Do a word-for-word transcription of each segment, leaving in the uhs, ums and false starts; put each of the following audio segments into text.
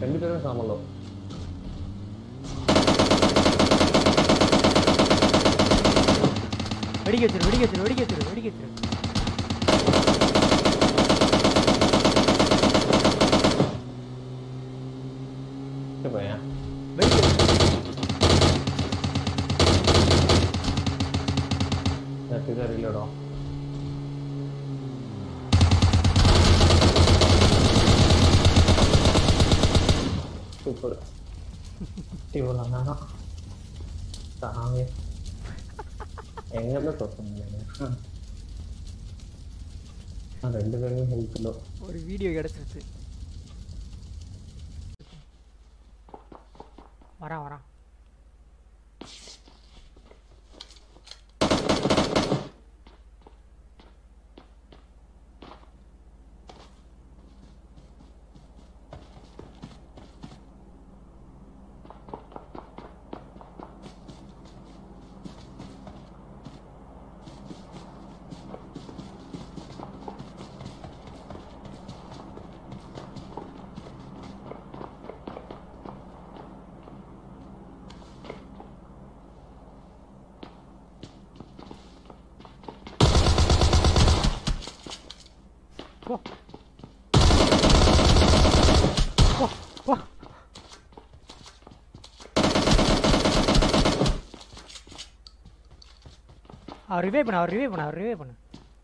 ரெண்டு பேரும் சாமலோ வெடிக்க வச்சிரு வெடிக்க வச்சிரு வெடிக்க வச்சிரு வெடிக்க வச்சிரு பையா வெடிக்க இது ரீலோடா சூப்பர் இவ்வளோ நானா சாமி எங்கேருந்து சொல்லுங்க ரெண்டு பேருமே ஹெல்ப் இல்லை ஒரு வீடியோ கிடச்சிருச்சு வரான் வரான் Wah. Wah, wah. Ah, revive பண்ணு, revive பண்ணு, revive பண்ணு.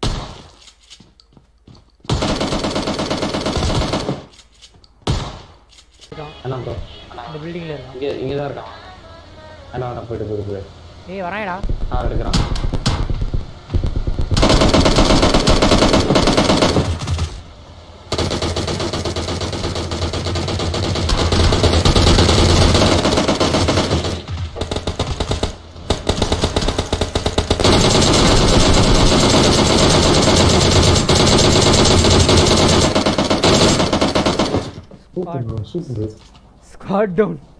அண்ணா ப்ரோ இந்த பில்டிங்ல இருக்கான். இங்க இங்க தான் இருக்கான். அண்ணா அண்ணா போய்டு போய்டு போய்டு. ஏய் வராயடா. ஆ எடுக்கறான். Super, super. Squad down.